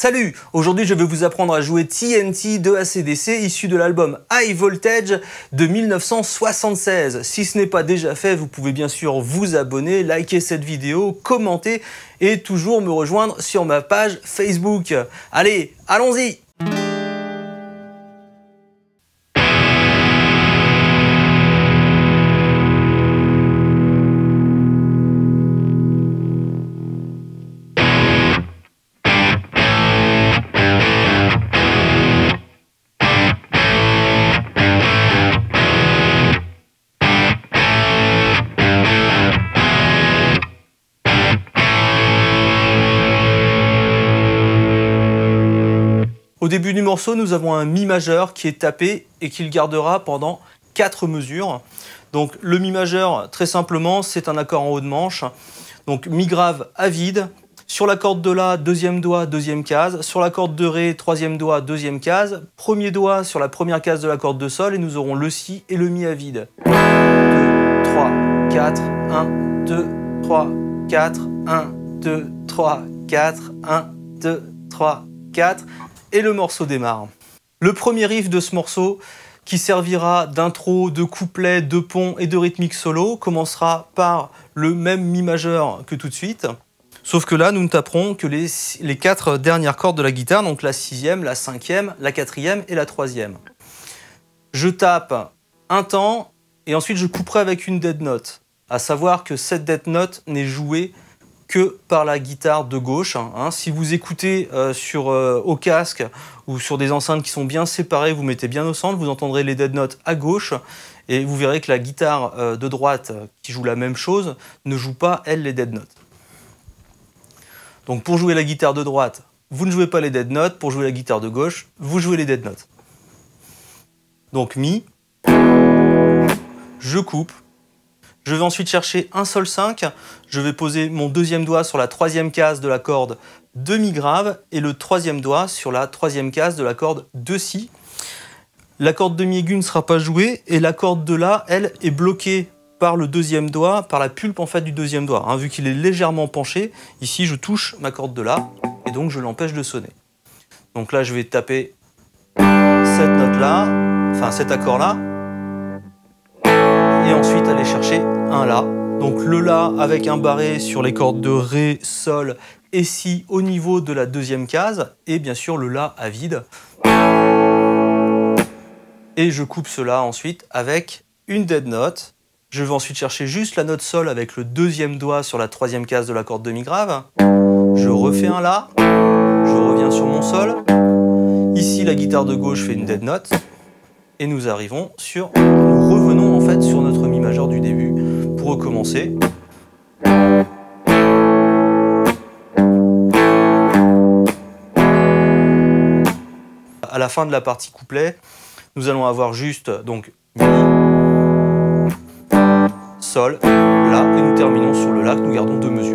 Salut! Aujourd'hui je vais vous apprendre à jouer TNT de AC/DC issu de l'album High Voltage de 1976. Si ce n'est pas déjà fait, vous pouvez bien sûr vous abonner, liker cette vidéo, commenter et toujours me rejoindre sur ma page Facebook. Allez, allons-y! Au début du morceau, nous avons un Mi majeur qui est tapé et qu'il gardera pendant 4 mesures. Donc le Mi majeur, très simplement, c'est un accord en haut de manche. Donc Mi grave à vide. Sur la corde de La, deuxième doigt, deuxième case. Sur la corde de Ré, troisième doigt, deuxième case. Premier doigt sur la première case de la corde de Sol et nous aurons le Si et le Mi à vide. 2, 3, 4, 1, 2, 3, 4, 1, 2, 3, 4, 1, 2, 3, 4. Et le morceau démarre. Le premier riff de ce morceau, qui servira d'intro, de couplet, de pont et de rythmique solo, commencera par le même Mi majeur que tout de suite. Sauf que là, nous ne taperons que les 4 dernières cordes de la guitare, donc la 6e, la 5e, la 4e et la 3e. Je tape un temps et ensuite je couperai avec une dead note. À savoir que cette dead note n'est jouée que par la guitare de gauche. Si vous écoutez au casque ou sur des enceintes qui sont bien séparées, vous mettez bien au centre, vous entendrez les dead notes à gauche et vous verrez que la guitare de droite, qui joue la même chose, ne joue pas, elle, les dead notes. Donc pour jouer la guitare de droite, vous ne jouez pas les dead notes, pour jouer la guitare de gauche, vous jouez les dead notes. Donc Mi, je coupe. Je vais ensuite chercher un Sol 5, je vais poser mon deuxième doigt sur la troisième case de la corde de Mi grave et le troisième doigt sur la troisième case de la corde de Si. La corde de Mi aiguë ne sera pas jouée et la corde de La, elle, est bloquée par le deuxième doigt, par la pulpe en fait du deuxième doigt. Vu qu'il est légèrement penché, ici je touche ma corde de La et donc je l'empêche de sonner. Donc là je vais taper cette note-là, enfin cet accord-là, et ensuite aller chercher un La. Donc le La avec un barré sur les cordes de Ré, Sol et Si au niveau de la deuxième case, et bien sûr le La à vide. Et je coupe cela ensuite avec une dead note. Je vais ensuite chercher juste la note Sol avec le deuxième doigt sur la troisième case de la corde de Mi grave. Je refais un La, je reviens sur mon Sol. Ici la guitare de gauche fait une dead note. Et nous revenons en fait sur notre Mi majeur du début pour recommencer. À la fin de la partie couplet, nous allons avoir juste donc Mi, Sol, La, et nous terminons sur le La que nous gardons 2 mesures.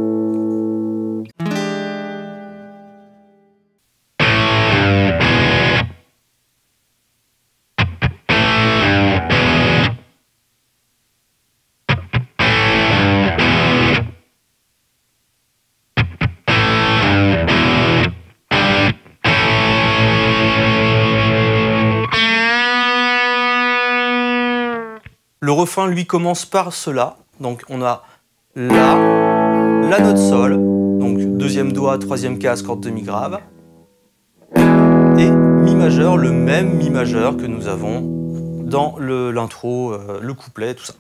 Le refrain, lui, commence par cela. Donc, on a La, la note Sol, donc deuxième doigt, troisième case, corde de Mi grave, et Mi majeur, le même Mi majeur que nous avons dans l'intro, le couplet, tout ça.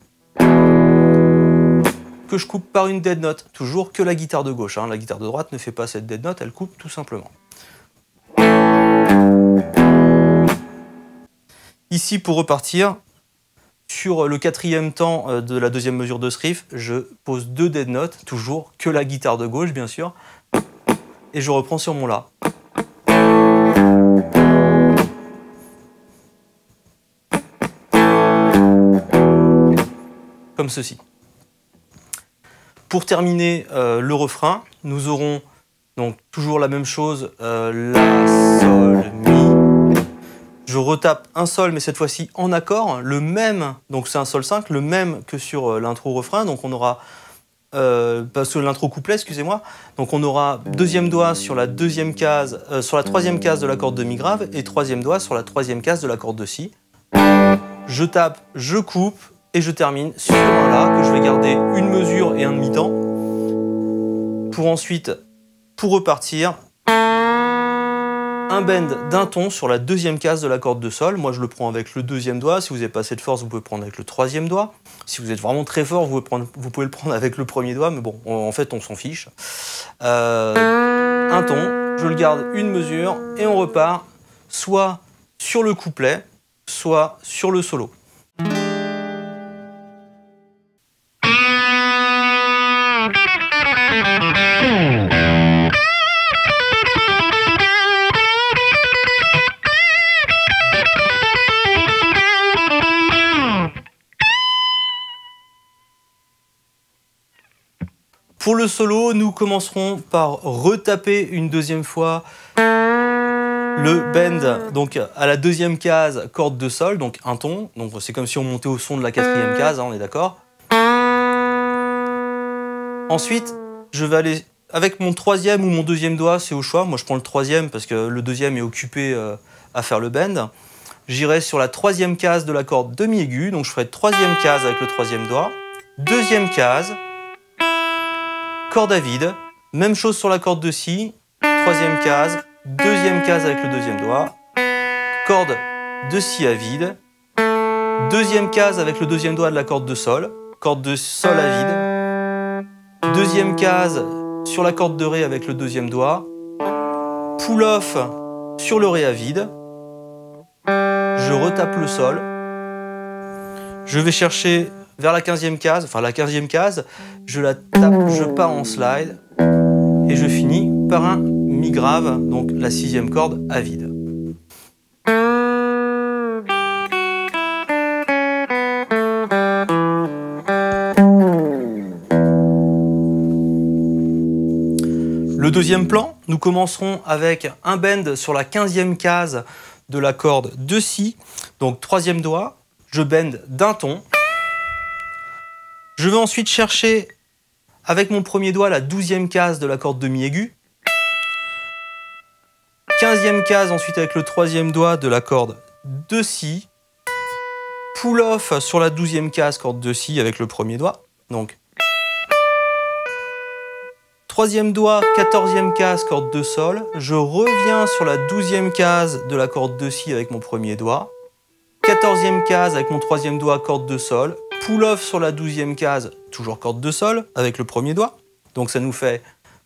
Que je coupe par une dead note, toujours que la guitare de gauche. La guitare de droite ne fait pas cette dead note, elle coupe tout simplement. Ici, pour repartir, sur le 4e temps de la deuxième mesure de ce riff, je pose 2 dead notes, toujours que la guitare de gauche bien sûr, et je reprends sur mon La. Comme ceci. Pour terminer le refrain, nous aurons donc toujours la même chose, La, Sol, Mi. Je retape un Sol, mais cette fois-ci en accord, le même, donc c'est un Sol 5, le même que sur l'intro refrain, donc on aura parce que l'intro couplet, excusez-moi. Donc on aura deuxième doigt sur la deuxième case, sur la troisième case de la corde de mi grave et troisième doigt sur la troisième case de la corde de si. Je tape, je coupe et je termine sur un la que je vais garder une mesure et un demi-temps pour ensuite, pour repartir, un bend d'un ton sur la deuxième case de la corde de sol. Moi je le prends avec le deuxième doigt. Si vous n'avez pas assez de force, vous pouvez prendre avec le troisième doigt. Si vous êtes vraiment très fort, vous pouvez le prendre avec le premier doigt, mais bon, en fait on s'en fiche. Un ton, je le garde une mesure et on repart soit sur le couplet, soit sur le solo. Pour le solo, nous commencerons par retaper une deuxième fois le bend donc à la deuxième case corde de sol, donc un ton. Donc c'est comme si on montait au son de la quatrième case, hein, on est d'accord. Ensuite, je vais aller avec mon troisième ou mon deuxième doigt, c'est au choix. Moi je prends le troisième parce que le deuxième est occupé à faire le bend. J'irai sur la troisième case de la corde de mi aigu, donc je ferai troisième case avec le troisième doigt, deuxième case, corde à vide, même chose sur la corde de si, troisième case, deuxième case avec le deuxième doigt, corde de si à vide, deuxième case avec le deuxième doigt de la corde de sol à vide, deuxième case sur la corde de ré avec le deuxième doigt, pull-off sur le ré à vide, je retape le sol, je vais chercher vers la 15e case, enfin la 15e case, je la tape, je pars en slide et je finis par un mi grave, donc la 6e corde à vide. Le deuxième plan, nous commencerons avec un bend sur la 15e case de la corde de si, donc troisième doigt, je bend d'un ton. Je vais ensuite chercher avec mon premier doigt la 12e case de la corde de mi aigu, 15e case ensuite avec le troisième doigt de la corde de si, pull-off sur la 12e case corde de si avec le premier doigt, donc troisième doigt, 14e case corde de sol, je reviens sur la 12e case de la corde de si avec mon premier doigt, 14e case avec mon troisième doigt corde de sol, pull-off sur la 12e case, toujours corde de sol avec le premier doigt, donc ça nous fait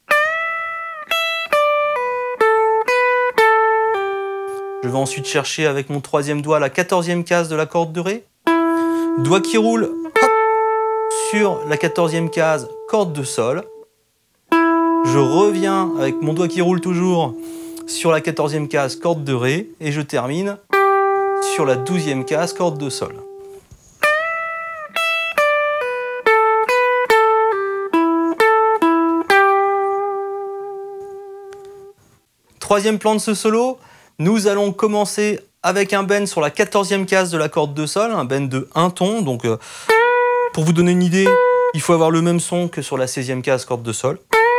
je vais ensuite chercher avec mon troisième doigt la 14e case de la corde de ré, doigt qui roule, hop, sur la 14e case corde de sol, je reviens avec mon doigt qui roule toujours sur la 14e case corde de ré et je termine sur la 12e case corde de sol. Troisième plan de ce solo, nous allons commencer avec un bend sur la 14e case de la corde de sol, un bend de un ton. Donc pour vous donner une idée, il faut avoir le même son que sur la 16e case corde de sol.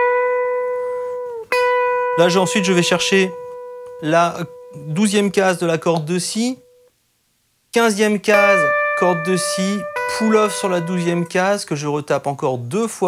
Là, ensuite, je vais chercher la 12e case de la corde de si, 15e case, corde de si, pull-off sur la 12e case que je retape encore deux fois.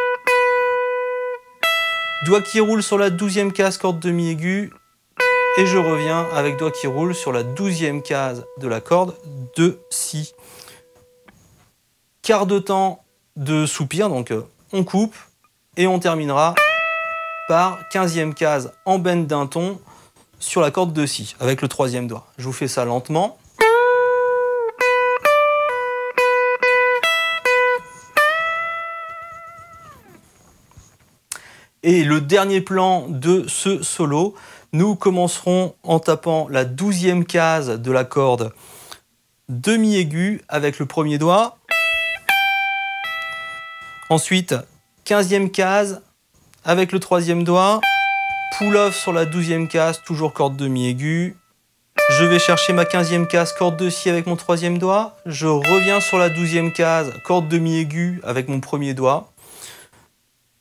Doigt qui roule sur la 12e case, corde de mi aigu. Et je reviens avec doigt qui roule sur la 12e case de la corde de si. Quart de temps de soupir, donc on coupe et on terminera par 15e case en bend d'un ton sur la corde de si avec le troisième doigt. Je vous fais ça lentement. Et le dernier plan de ce solo, nous commencerons en tapant la 12e case de la corde de mi aigu avec le premier doigt. Ensuite, 15e case avec le troisième doigt, pull-off sur la 12e case, toujours corde de mi aigu. Je vais chercher ma 15e case, corde de si avec mon troisième doigt. Je reviens sur la 12e case, corde de mi aigu avec mon premier doigt.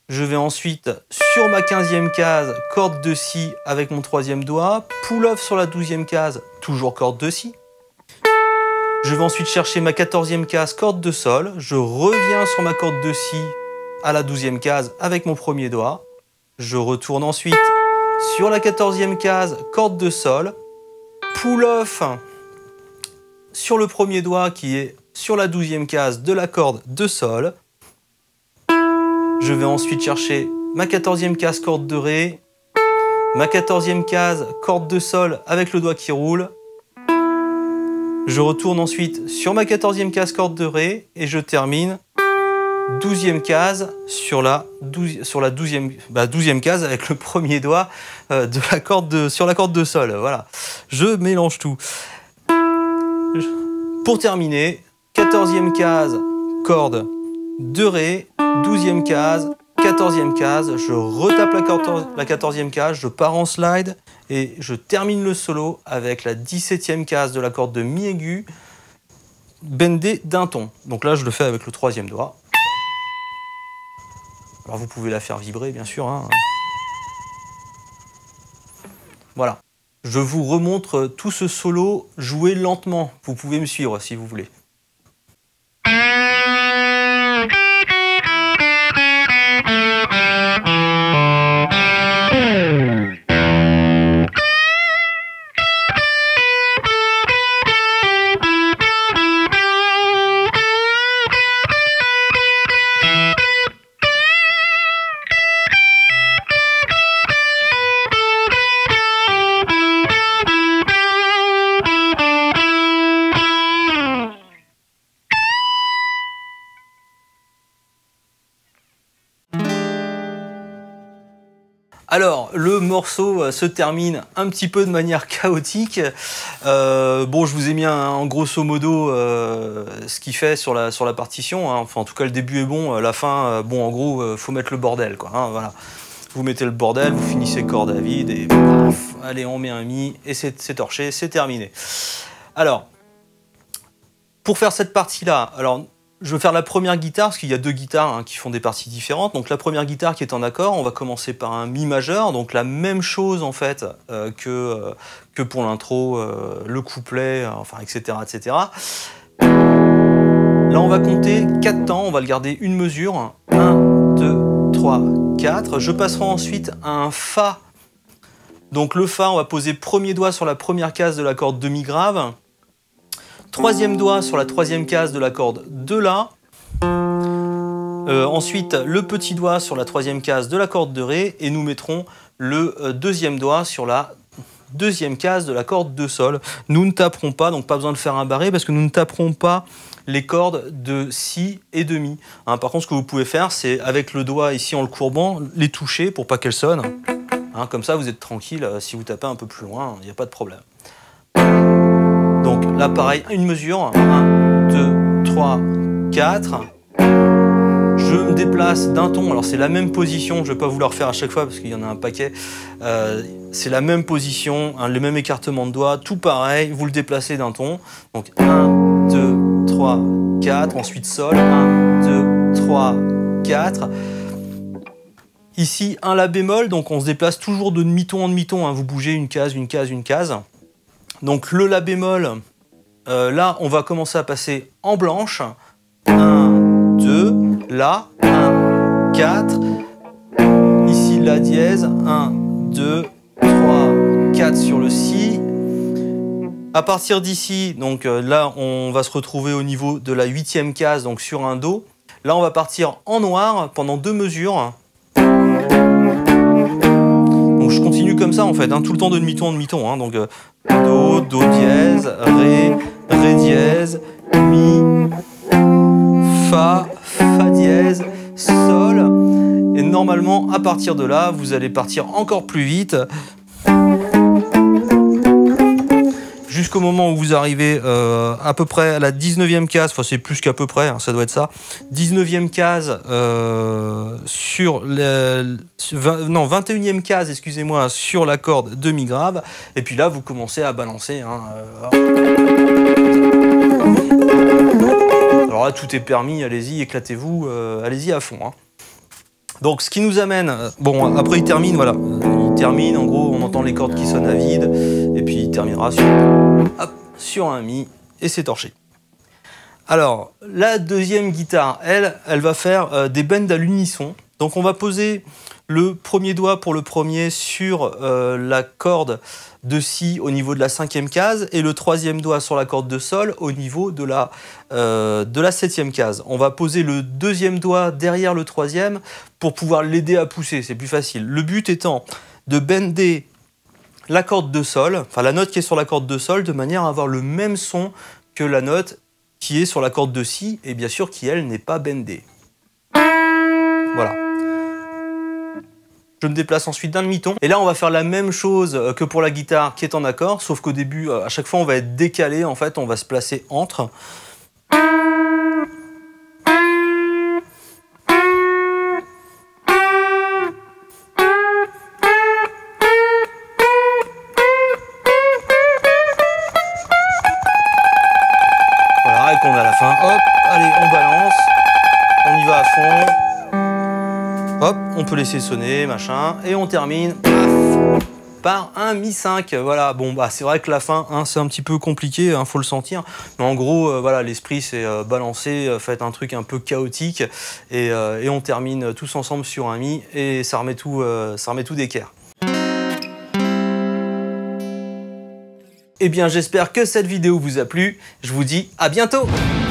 Je vais ensuite sur ma 15e case, corde de Si avec mon 3e doigt, pull-off sur la 12e case, toujours corde de Si. Je vais ensuite chercher ma 14e case, corde de Sol, je reviens sur ma corde de Si à la 12e case avec mon 1er doigt. Je retourne ensuite sur la 14e case, corde de Sol, pull-off sur le 1er doigt qui est sur la 12e case de la corde de Sol. Je vais ensuite chercher ma 14e case, corde de Ré, ma 14e case, corde de Sol avec le doigt qui roule. Je retourne ensuite sur ma 14e case, corde de Ré et je termine 12e case sur la 12e case avec le 1er doigt sur la corde de Sol. Voilà, je mélange tout. Pour terminer, 14e case, corde de Ré, 12e case, 14e case, je retape la 14e case, je pars en slide et je termine le solo avec la 17e case de la corde de Mi aigu, bendée d'un ton. Donc là, je le fais avec le 3e doigt. Alors vous pouvez la faire vibrer, bien sûr. Hein. Voilà. Je vous remontre tout ce solo joué lentement. Vous pouvez me suivre si vous voulez. Alors, le morceau se termine un petit peu de manière chaotique. Bon, je vous ai mis en grosso modo ce qu'il fait sur la partition. Hein. Enfin, en tout cas, le début est bon. La fin, bon, en gros, faut mettre le bordel, quoi. Hein, voilà. Vous mettez le bordel, vous finissez corde à vide et paf, allez, on met un Mi et c'est torché, c'est terminé. Alors, pour faire cette partie-là, alors. Je vais faire la première guitare, parce qu'il y a 2 guitares hein, qui font des parties différentes. Donc la première guitare qui est en accord, on va commencer par un Mi majeur, donc la même chose en fait que pour l'intro, le couplet, enfin etc., etc. Là on va compter 4 temps, on va le garder une mesure, 1, 2, 3, 4. Je passerai ensuite à un Fa. Donc le Fa, on va poser 1er doigt sur la première case de la corde de Mi grave. 3e doigt sur la 3e case de la corde de La. Ensuite, le petit doigt sur la 3e case de la corde de Ré. Et nous mettrons le 2e doigt sur la 2e case de la corde de Sol. Nous ne taperons pas, donc pas besoin de faire un barré, parce que nous ne taperons pas les cordes de Si et de Mi. Hein, par contre, ce que vous pouvez faire, c'est avec le doigt ici en le courbant, les toucher pour pas qu'elles sonnent. Hein, comme ça, vous êtes tranquille. Si vous tapez un peu plus loin, il n'y a pas de problème. Donc là, pareil, une mesure, 1, 2, 3, 4. Je me déplace d'un ton, alors c'est la même position, je ne vais pas vous le refaire à chaque fois parce qu'il y en a un paquet. C'est la même position, hein, le même écartement de doigts, tout pareil, vous le déplacez d'un ton. Donc 1, 2, 3, 4, ensuite Sol, 1, 2, 3, 4. Ici, un La bémol, donc on se déplace toujours de demi-ton en demi-ton, hein, vous bougez une case, une case, une case. Donc le La bémol, là on va commencer à passer en blanche. 1, 2, La, 1, 4. Ici La dièse, 1, 2, 3, 4 sur le Si. À partir d'ici, donc là on va se retrouver au niveau de la 8e case, donc sur un Do. Là on va partir en noir pendant 2 mesures. Donc je continue comme ça en fait, hein, tout le temps de demi-ton en demi-ton. Hein, donc Do, Do dièse, Ré, Ré dièse, Mi, Fa, Fa dièse, Sol. Et normalement, à partir de là, vous allez partir encore plus vite. Jusqu'au moment où vous arrivez à peu près à la 19e case, enfin c'est plus qu'à peu près, hein, ça doit être ça, 19e case sur le... non, 21e case, excusez-moi, sur la corde de Mi grave, et puis là vous commencez à balancer. Hein, alors là tout est permis, allez-y, éclatez-vous, allez-y à fond. Hein. Donc ce qui nous amène, bon après il termine, voilà, il termine, en gros on entend les cordes qui sonnent à vide, et puis il terminera sur, hop, sur un mi, et c'est torché. Alors la deuxième guitare, elle va faire des bends à l'unisson. Donc on va poser le premier doigt pour le premier sur la corde de Si au niveau de la 5e case et le troisième doigt sur la corde de Sol au niveau de la 7e case. On va poser le deuxième doigt derrière le troisième pour pouvoir l'aider à pousser, c'est plus facile. Le but étant de bender la corde de Sol, enfin la note qui est sur la corde de Sol, de manière à avoir le même son que la note qui est sur la corde de Si et bien sûr qui elle n'est pas bendée. Voilà. Je me déplace ensuite d'un demi-ton. Et là, on va faire la même chose que pour la guitare qui est en accord, sauf qu'au début, à chaque fois, on va être décalé. En fait, on va se placer entre. Voilà, et qu'on a à la fin. Hop, allez, on balance. On y va à fond. Hop, on peut laisser sonner, machin, et on termine par un Mi5. Voilà, bon, bah c'est vrai que la fin, hein, c'est un petit peu compliqué, hein, faut le sentir. Mais en gros, voilà, l'esprit c'est balancer, faites un truc un peu chaotique, et on termine tous ensemble sur un Mi, et ça remet tout d'équerre. Eh bien, j'espère que cette vidéo vous a plu. Je vous dis à bientôt!